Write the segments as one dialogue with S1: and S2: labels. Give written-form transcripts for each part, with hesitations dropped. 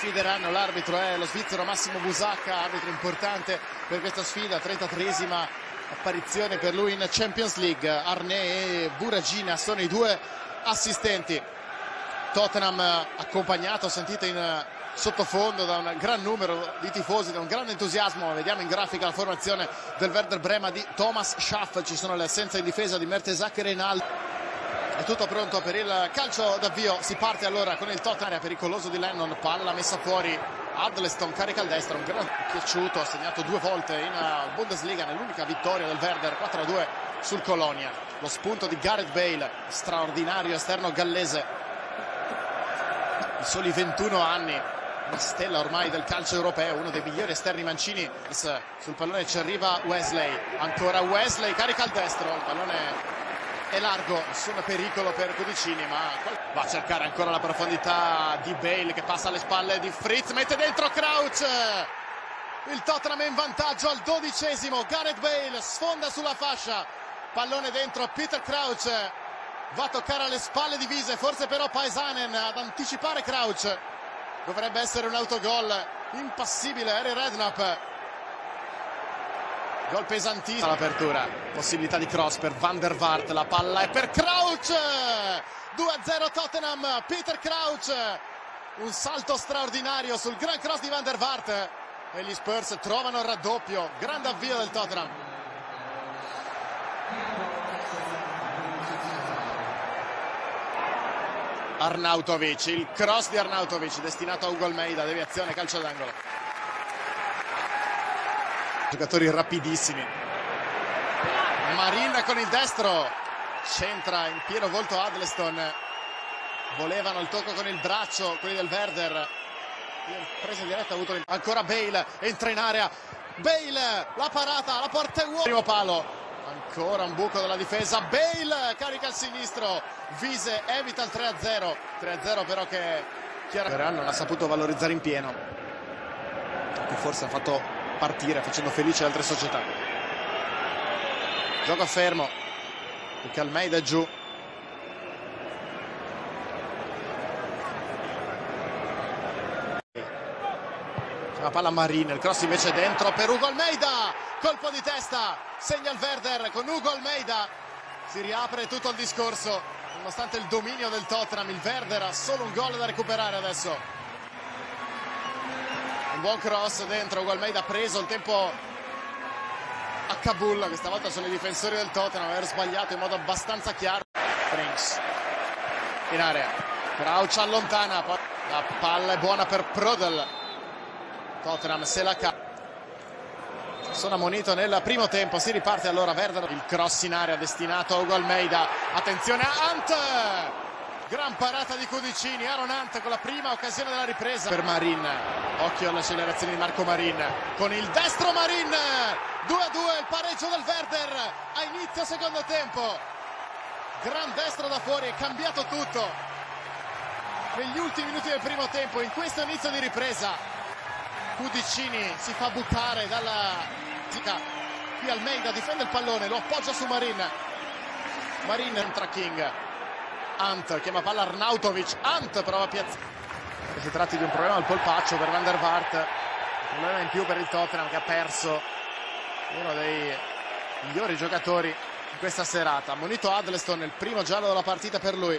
S1: sfideranno. L'arbitro è lo svizzero Massimo Busacca, arbitro importante per questa sfida, 33esima apparizione per lui in Champions League. Arné e Buragina sono i due assistenti. Tottenham accompagnato, sentite in sottofondo, da un gran numero di tifosi, da un grande entusiasmo. Vediamo in grafica la formazione del Werder Brema di Thomas Schaff. Ci sono le assenze in difesa di Mertesacker e Rinaldo. È tutto pronto per il calcio d'avvio. Si parte allora con il Tottenham, pericoloso di Lennon, palla messa fuori. Adleston carica il destro, un gran piaciuto, ha segnato 2 volte in Bundesliga nell'unica vittoria del Werder, 4-2 sul Colonia. Lo spunto di Gareth Bale, straordinario esterno gallese, di soli 21 anni, una stella ormai del calcio europeo, uno dei migliori esterni mancini. Sul pallone ci arriva Wesley, ancora Wesley, carica il destro, il pallone è largo, nessun pericolo per Cudicini, ma va a cercare ancora la profondità di Bale che passa alle spalle di Fritz, mette dentro Crouch. Il Tottenham è in vantaggio al 12esimo. Gareth Bale sfonda sulla fascia, pallone dentro. Peter Crouch va a toccare alle spalle di Wiese, forse però Paesanen ad anticipare Crouch. Dovrebbe essere un autogol impassibile. Harry Redknapp, gol pesantissimo all'apertura, possibilità di cross per Van der Vaart, la palla è per Crouch. 2-0 Tottenham. Peter Crouch, un salto straordinario sul gran cross di Van der Vaart e gli Spurs trovano il raddoppio. Grande avvio del Tottenham. Arnautovic, il cross di Arnautovic destinato a Hugo Almeida, deviazione, calcio d'angolo. Giocatori rapidissimi. Marin con il destro, centra in pieno volto Adleston. Volevano il tocco con il braccio quelli del Werder, presa in diretta ha avuto ancora Bale, entra in area Bale, la parata, la porta è vuota, primo palo, ancora un buco della difesa. Bale carica il sinistro, Wiese evita il 3-0 però che chiaramente non ha saputo valorizzare in pieno, che forse ha fatto partire facendo felice altre società. Gioco fermo perché Almeida è giù. La palla Marin, il cross invece dentro per Hugo Almeida, colpo di testa, segna il Werder con Hugo Almeida. Si riapre tutto il discorso, nonostante il dominio del Tottenham. Il Werder ha solo un gol da recuperare adesso. Un buon cross dentro, Hugo Almeida ha preso il tempo a Kabul. Questa volta sono i difensori del Tottenham a aver sbagliato in modo abbastanza chiaro. Frings in area, Crouch allontana, la palla è buona per Prodel. Tottenham se la cava. Sono ammonito nel primo tempo, si riparte allora Werder. Il cross in area destinato a Hugo Almeida, attenzione a Ant, gran parata di Cudicini. Aaron Ant con la prima occasione della ripresa per Marin, occhio all'accelerazione di Marco Marin con il destro. Marin, 2-2 il pareggio del Werder a inizio secondo tempo. Gran destro da fuori, è cambiato tutto negli ultimi minuti del primo tempo. In questo inizio di ripresa Cudicini si fa buttare dalla qui Almeida difende il pallone, lo appoggia su Marin. Marin entra King, Ant chiama palla Arnautovic, Ant prova a piazzare. Si tratti di un problema al polpaccio per Van der Vaart, un problema in più per il Tottenham che ha perso uno dei migliori giocatori in questa serata. Ammonito Adleston, il primo giallo della partita per lui.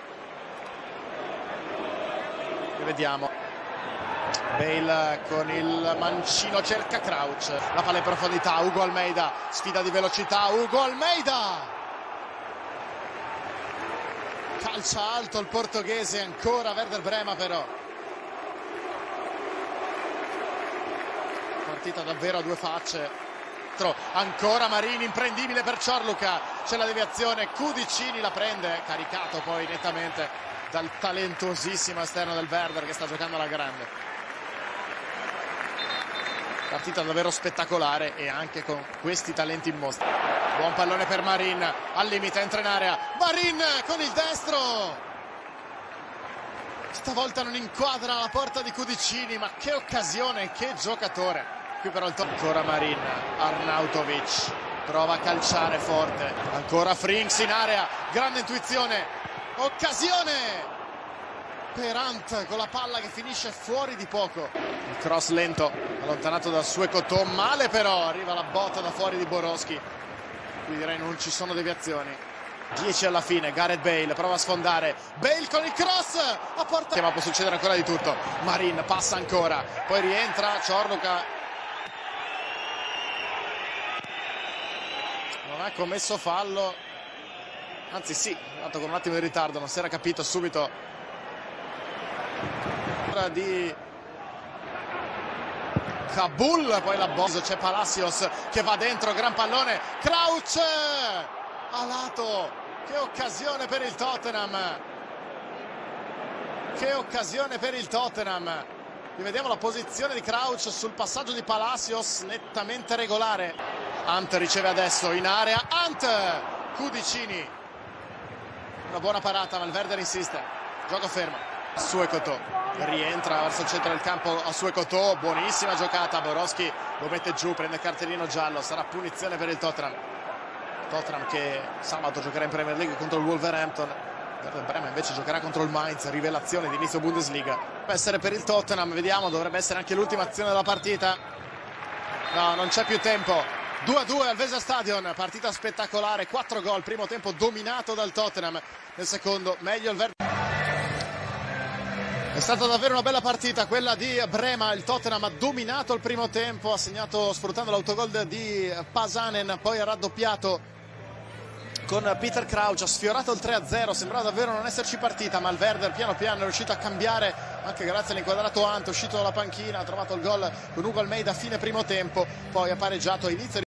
S1: E vediamo Bale con il mancino, cerca Crouch, la palla in profondità, Hugo Almeida, sfida di velocità, Hugo Almeida calcia alto il portoghese, ancora Werder Brema però. Partita davvero a due facce. Ancora Marini, imprendibile per Ciorluca, c'è la deviazione, Cudicini la prende, caricato poi nettamente dal talentuosissimo esterno del Werder che sta giocando alla grande. Partita davvero spettacolare e anche con questi talenti in mostra. Buon pallone per Marin, al limite entra in area, Marin con il destro, stavolta non inquadra la porta di Cudicini, ma che occasione, che giocatore. Qui però ancora Marin, Arnautovic prova a calciare forte, ancora Frings in area, grande intuizione, occasione per Ant con la palla che finisce fuori di poco. Il cross lento allontanato da Suecoto, male però, arriva la botta da fuori di Borowski. Qui direi non ci sono deviazioni. 10 alla fine, Gareth Bale prova a sfondare, Bale con il cross a porta, ma può succedere ancora di tutto. Marin passa ancora, poi rientra Ciorluca, non ha commesso fallo, anzi sì, è andato con un attimo di ritardo, non si era capito subito. Di Kabul, poi la bossa, c'è Palacios che va dentro, gran pallone, Crouch a lato, che occasione per il Tottenham, che occasione per il Tottenham. Rivediamo la posizione di Crouch sul passaggio di Palacios, nettamente regolare. Ant riceve adesso in area, Ant, Cudicini, una buona parata, Valverde insiste, gioco fermo. Suecoto rientra verso il centro del campo a Suecoto, buonissima giocata, Borowski lo mette giù, prende cartellino giallo, sarà punizione per il Tottenham. Tottenham che sabato giocherà in Premier League contro il Wolverhampton, Werder Bremen invece giocherà contro il Mainz, rivelazione di inizio Bundesliga. Dovrebbe essere per il Tottenham, vediamo, dovrebbe essere anche l'ultima azione della partita. No, non c'è più tempo. 2-2 al Weserstadion, partita spettacolare, 4 gol, primo tempo dominato dal Tottenham, nel secondo meglio il Werder. È stata davvero una bella partita quella di Brema, il Tottenham ha dominato il primo tempo, ha segnato sfruttando l'autogol di Pasanen, poi ha raddoppiato con Peter Crouch, ha sfiorato il 3-0, sembrava davvero non esserci partita, ma il Werder piano piano è riuscito a cambiare, anche grazie all'inquadrato Ant, è uscito dalla panchina, ha trovato il gol con Hugo Almeida a fine primo tempo, poi ha pareggiato a inizio